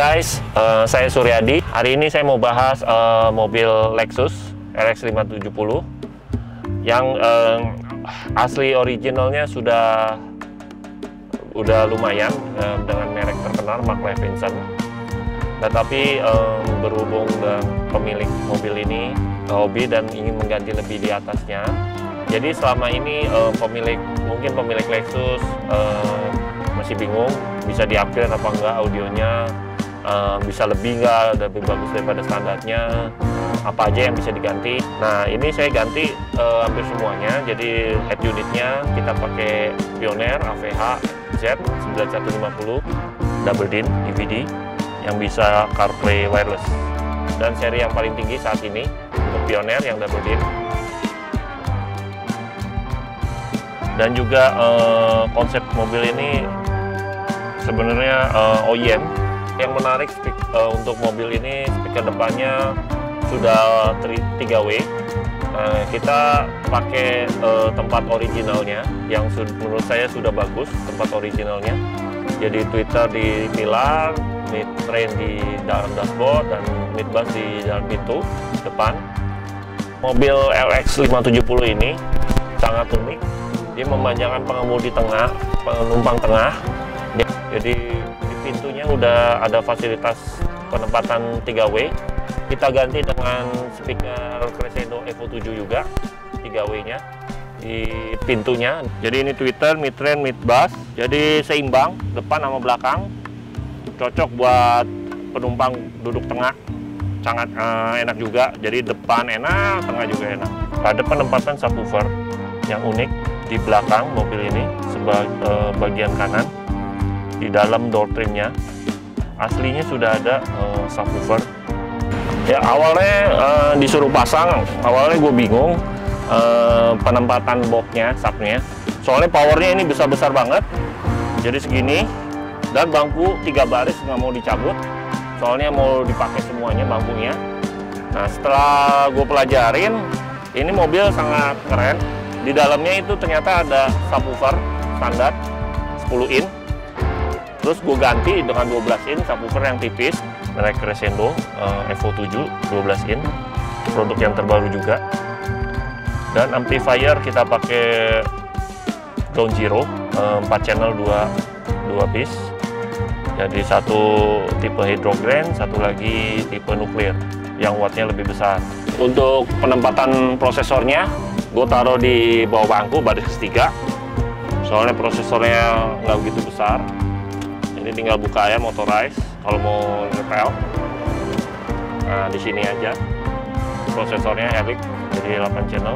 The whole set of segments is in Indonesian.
guys, saya Suryadi. Hari ini saya mau bahas mobil Lexus RX 570 yang asli originalnya sudah lumayan dengan merek terkenal Mark Levinson. Tetapi berhubung pemilik mobil ini hobi dan ingin mengganti lebih di atasnya, jadi selama ini mungkin pemilik Lexus masih bingung bisa di-upgrade apa enggak audionya, bisa lebih bagus daripada standarnya, apa aja yang bisa diganti. Nah, ini saya ganti hampir semuanya. Jadi head unitnya kita pakai Pioneer AVH Z9150 double din DVD yang bisa CarPlay wireless, dan seri yang paling tinggi saat ini untuk Pioneer yang double din. Dan juga konsep mobil ini sebenarnya OEM. Yang menarik untuk mobil ini speaker depannya sudah 3W. Kita pakai tempat originalnya yang menurut saya sudah bagus, tempat originalnya. Jadi tweeter di pilar, mid train di dalam dashboard, dan mid bass di dalam pintu depan. Mobil LX 570 ini sangat unik. Dia memanjakan pengemudi tengah, penumpang tengah. Jadi di pintunya udah ada fasilitas penempatan 3W. Kita ganti dengan speaker Crescendo Evo 7 juga 3W-nya di pintunya. Jadi ini tweeter, mid train, mid bass. Jadi seimbang depan sama belakang. Cocok buat penumpang duduk tengah. Sangat enak juga. Jadi depan enak, tengah juga enak. Ada penempatan subwoofer yang unik di belakang mobil ini sebagai bagian kanan. Di dalam door trimnya aslinya sudah ada subwoofer. Ya, awalnya disuruh pasang, awalnya gue bingung penempatan boxnya, subnya. Soalnya powernya ini besar banget, jadi segini, dan bangku 3 baris nggak mau dicabut, soalnya mau dipakai semuanya bangkunya. Nah, setelah gue pelajarin, ini mobil sangat keren. Di dalamnya itu ternyata ada subwoofer standar 10 in. Terus gue ganti dengan 12 in subwoofer yang tipis, merek Crescendo Evo 7 12 in, produk yang terbaru juga. Dan amplifier kita pakai Ground Zero 4 channel 2 piece. Jadi satu tipe hydrogen, satu lagi tipe nuklir yang wattnya lebih besar. Untuk penempatan prosesornya, gue taruh di bawah bangku baris ketiga, soalnya prosesornya nggak begitu besar. Ini tinggal buka ya, motorize kalau mau nyetel. Nah, di sini aja. Prosesornya Helix, jadi 8 channel.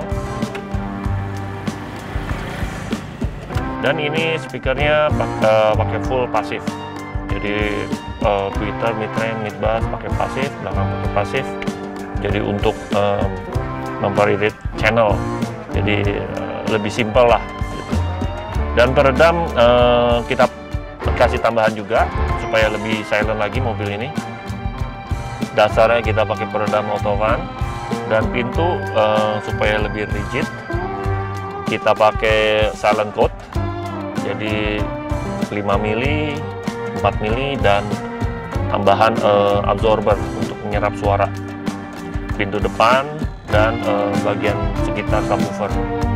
Dan ini speakernya pakai full pasif. Jadi tweeter, mid train, mid bass pakai pasif, belakang pakai pasif. Jadi untuk memperedat channel. Jadi lebih simpel lah. Gitu. Dan peredam kita kasih tambahan juga supaya lebih silent lagi mobil ini. Dasarnya kita pakai peredam autofan, dan pintu supaya lebih rigid kita pakai silent coat. Jadi 5 mili, 4 mili, dan tambahan absorber untuk menyerap suara pintu depan dan bagian sekitar subwoofer.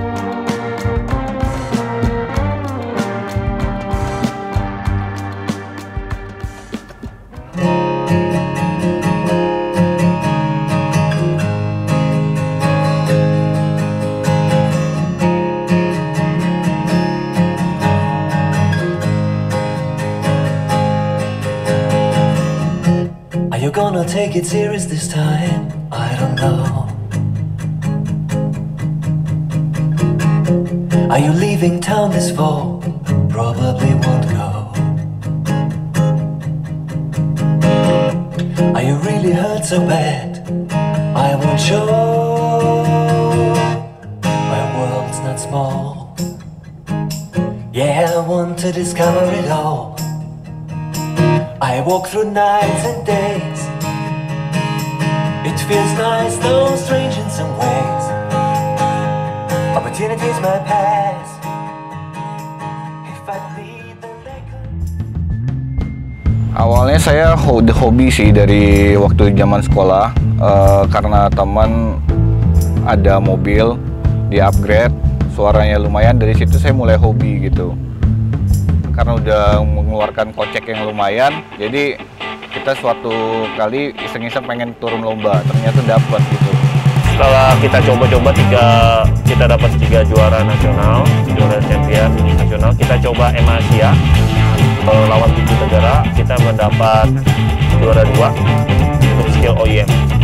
Are you gonna take it serious this time? I don't know. Are you leaving town this fall? Probably won't go. Are you really hurt so bad? I won't show. My world's not small. Yeah, I want to discover it all. I walk through nights and days. It feels nice, though strange in some ways. Opportunities my path. If I lead, then they could. Awalnya saya hobi sih dari waktu zaman sekolah, karena teman ada mobil di-upgrade, suaranya lumayan, dari situ saya mulai hobi gitu. Karena udah mengeluarkan kocek yang lumayan, jadi kita suatu kali iseng-iseng pengen turun lomba, ternyata dapat gitu. Setelah kita coba-coba kita dapat 3 juara nasional, juara champion nasional, kita coba M-Asia lawan 7 negara, kita mendapat juara 2 untuk skill OEM.